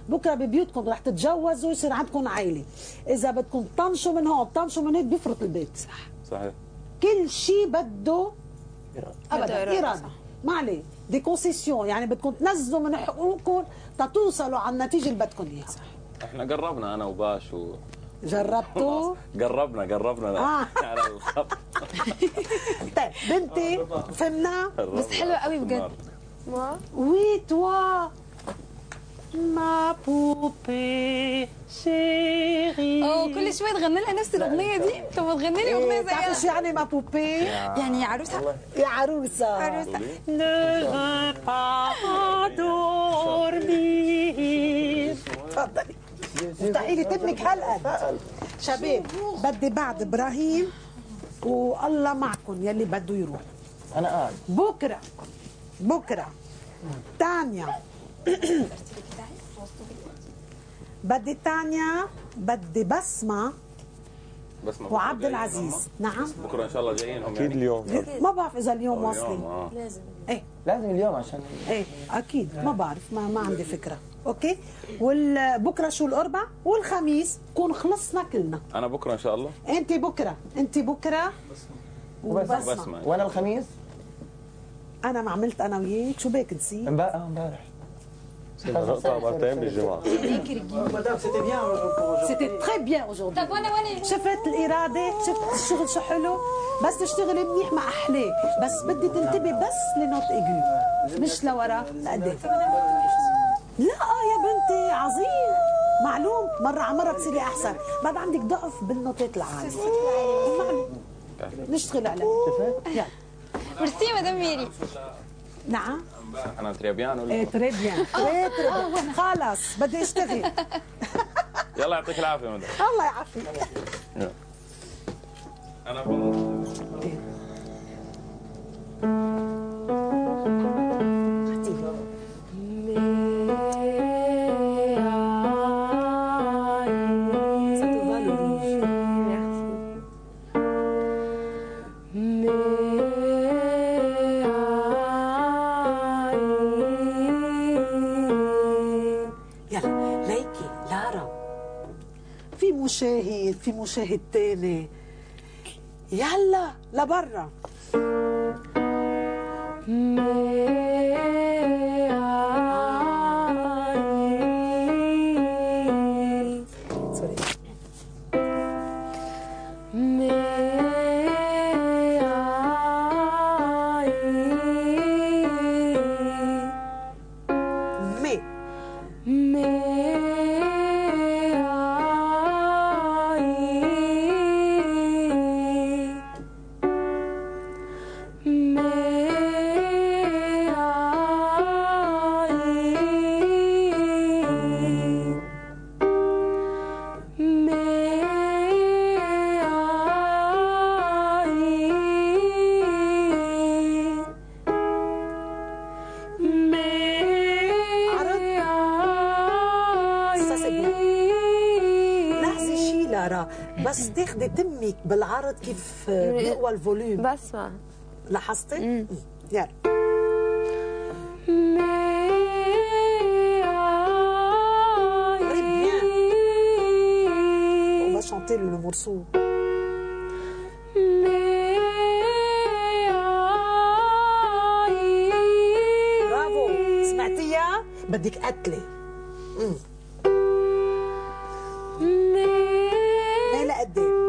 بكره ببيوتكم رح تتجوزوا يصير عندكم عائله، اذا بدكم تطنشوا من هون تطنشوا من هيك بيفرط البيت. صحيح. كل شيء بده ابدا اراده، ما عليه دي كونسيسيون، يعني بدكم تنزلوا من حقوقكم تتوصلوا على النتيجه اللي بدكم اياها. احنا قربنا انا وباش جربتوا؟ قربنا على الخط. طيب بنتي فهمنا؟ بس حلوه قوي بجد. وي توا ما بوبي شيري. كل شويه تغني لها نفس الاغنيه دي. طب ما تغني لي اغنيه زيها. تعرفي شو يعني ما بوبي؟ يعني يا عروسه. يا عروسه. عروسه. ne pas dormir. تفضلي افتحي لي تبنك هالقد. شباب بدي بعد ابراهيم والله معكم يلي بده يروح. انا قاعد. بكره تانيا. بدي تانيا، بدي بسمة وعبد العزيز. نعم بكره ان شاء الله جايين هم. اكيد اليوم. ما بعرف اذا اليوم واصلين. لازم. ايه لازم اليوم عشان ايه اكيد ما بعرف، ما عندي فكره. اوكي. والبكره شو الاربع والخميس نكون خلصنا كلنا. انا بكره ان شاء الله. انت بكره وبسمة. وانا الخميس انا ما عملت انا وياك شو بك نسيت؟ امبارح نقطع مرتين بالجمعة. سيتي تري بيان اوجوردي. طب وانا شفت الاراده، شفت الشغل شو حلو، بس تشتغلي منيح مع احلاه، بس بدي تنتبه بس لنوت ايجو مش لورا لقدام. لا يا بنتي عظيم معلوم، مره على مره تصيري احسن، بعد عندك ضعف بالنوتات العاليه. معلوم نشتغل عليه. يلا ميرسي مدام ميري. نعم انا تريبيان ولا ايه تري بيان خلص بدي اشتغل. يلا يعطيك العافيه مدام. الله يعافيك. انا في مشاهد تاني. يلا لبرا. بس تاخدي تمك بالعرض كيف بيقوى الفوليوم. بسمع. لاحظتي؟ يلا. On va chanter le morceau. برافو سمعتيها؟ بدك قتلة. ميلة قدام.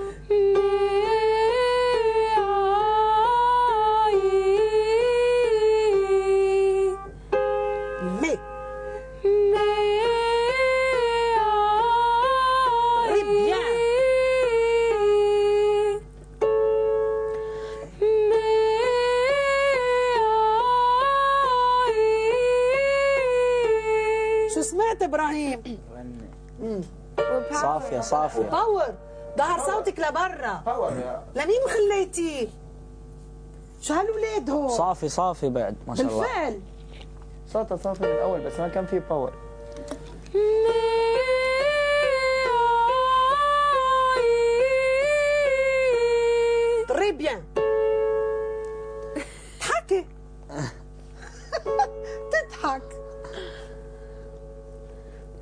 سمعت ابراهيم؟ صافية باور. ظهر صوتك لبرا. لمين خليتيه؟ شو هالولاد هون؟ صافي بعد ما شاء الله. بالفعل صوتها صافي من الاول بس ما كان في باور. تري بيان. تضحك. تضحك.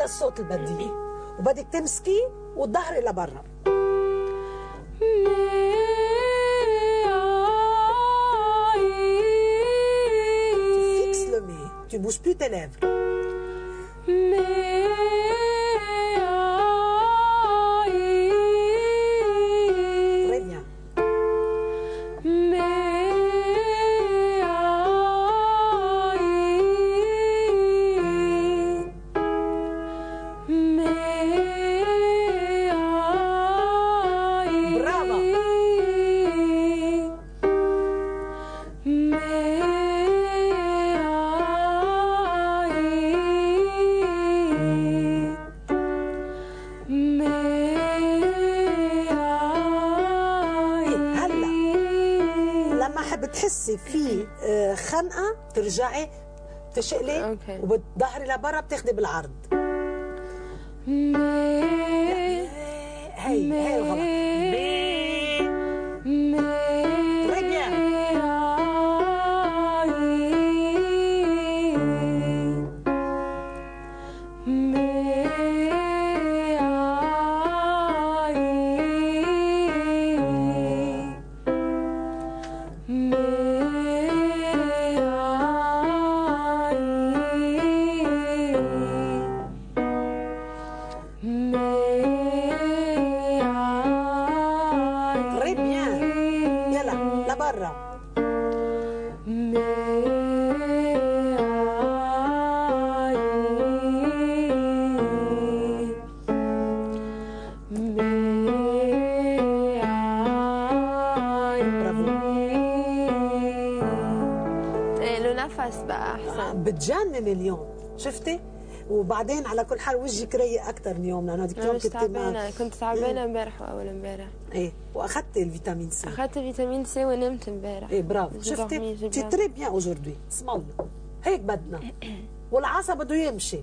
هيدا الصوت اللي بدي اياه، وبدك تمسكي والظهر لبرا. Tu fixes le mais, tu bouges plus tes lèvres. Très bien. Brava. هلا لما حب تحسي في خنقه ترجعي تشقلي أوكي. وبتظهري لبرا بتاخدي بالعرض. هي الغلط. Très bien. Très bien. يلا لبرا. برافو. له نفس بقى احسن. بتجنن اليوم، شفتي؟ وبعدين على كل حال وجهك رايق اكثر اليوم لانه هذيك انا اليوم مش كنت تعبانه، كنت تعبانه امبارح واول امبارح. ايه واخذتي الفيتامين سي. اخذت فيتامين سي ونمت امبارح. ايه برافو، Je شفتي؟ dormis, j'ai تي bien. تري بيان اوجوردي، اسم الله هيك بدنا. والعصا بده يمشي.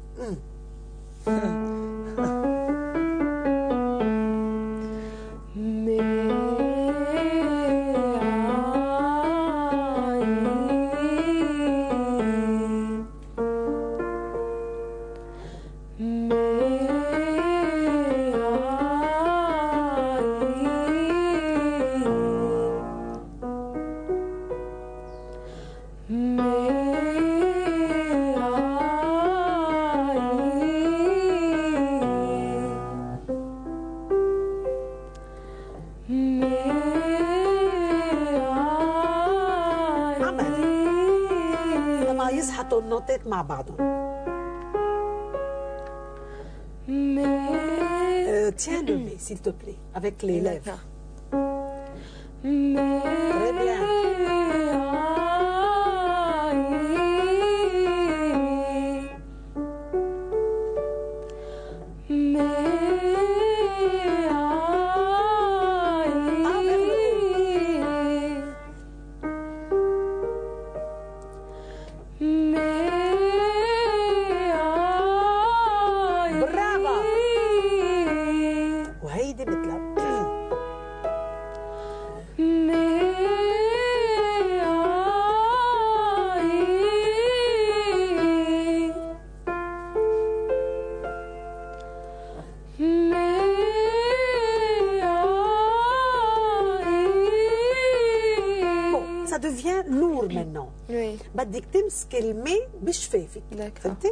عمل لما يسحطوا النوتات مع بعضهم. Tiens le mais s'il te plaît avec les lèvres. Très bien. Ah, vers le haut. برافو. وهيدي مثلها. Bon, ça devient lourd maintenant. Oui. بدك تمسكي المي بشفافك. D'accord. فهمتي؟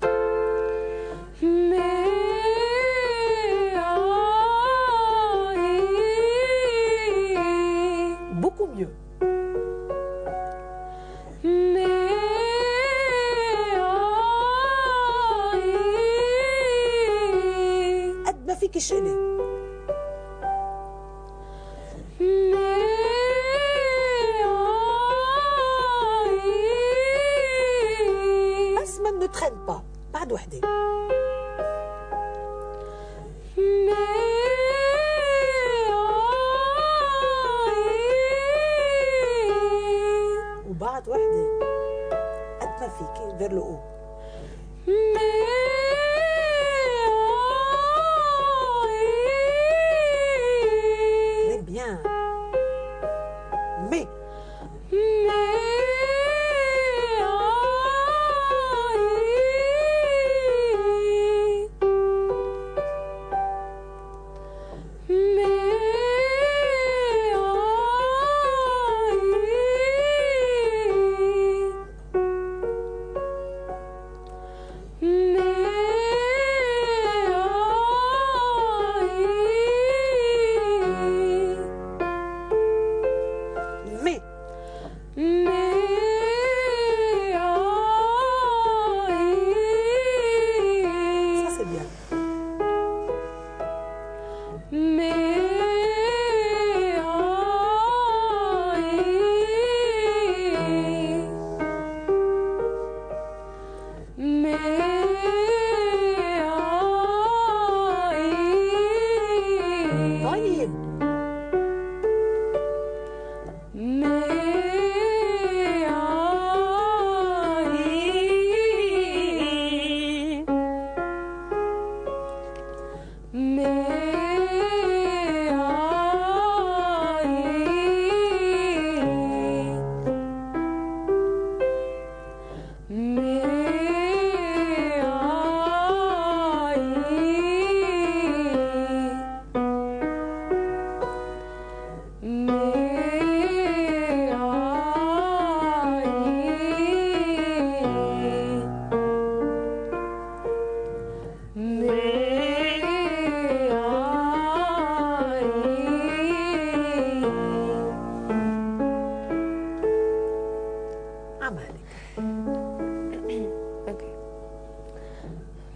Beaucoup mieux. قد ما فيك شقلي. بس ما بنتخن با. بعد وحده. وبعد وحده قد ما فيكي vers le haut. Très bien. Mais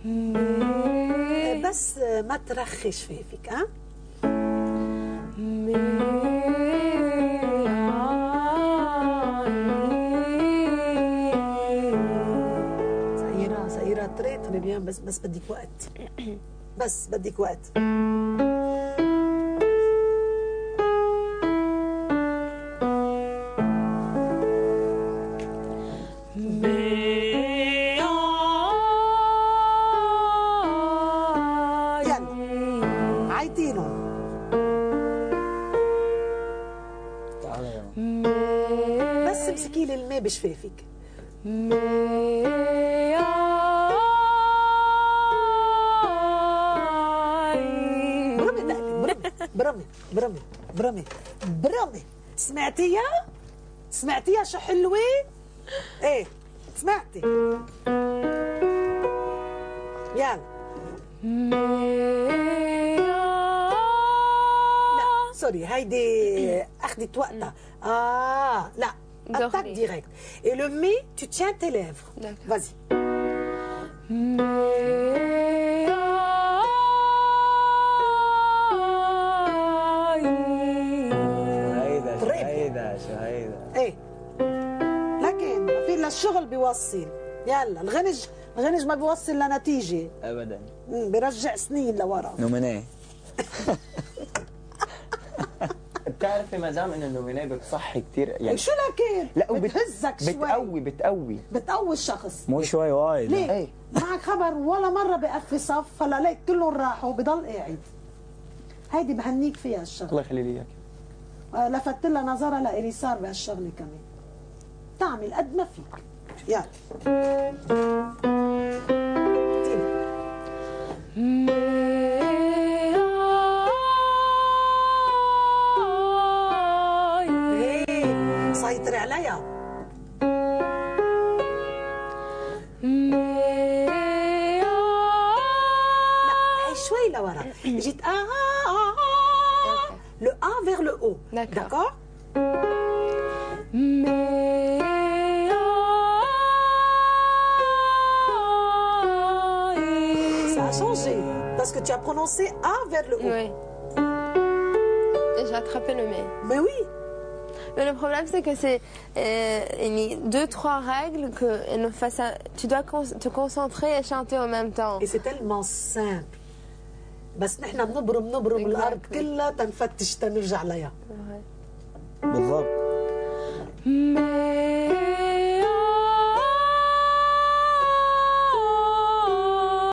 بس ما ترخي شفافك ها. صغيرة تري بيان، بس بدك وقت. بس بدك وقت. بس امسكي لي الماء بشفافك. برمي برمي برمي برمي. سمعتيها؟ سمعتيها شو حلوة؟ ايه سمعتي؟ يلا. لا سوري هيدي اخذت وقتها. لا attaque direct. Et le mais, tu tiens tes lèvres. Vas-y. ايه لكن ما في الا الشغل بيوصل. يلا الغنج ما بيوصل لنتيجه ابدا، بيرجع سنين لورا. نومينيه. بتعرفي مدام انه النومينيه بتصحي كثير يعني. شو لكن؟ لا بتهزك شوي. بتقوي الشخص. مو شوي وايد. ليه؟ ايه؟ معك خبر ولا مره بقفي صف، هلا ليك كلهم راحوا بضل قاعد. هيدي بهنيك فيها الشغله. الله يخلي لي اياك. لفت لها نظرها لإلي صار بهالشغله كمان. تعمل قد ما فيك. يلا. سيطري عليها. لا هي شوي لورا. جيت le A vers le haut. D'accord. Ça a changé parce que tu as prononcé A vers le haut. Oui. Et j'ai attrapé le mais. Mais oui. Mais le problème, c'est que c'est 2-3 règles que tu dois te concentrer et chanter en même temps. Et c'est tellement simple. بس نحن بنبرم الارض كلها تنفتش تنرجع لها. بالضبط.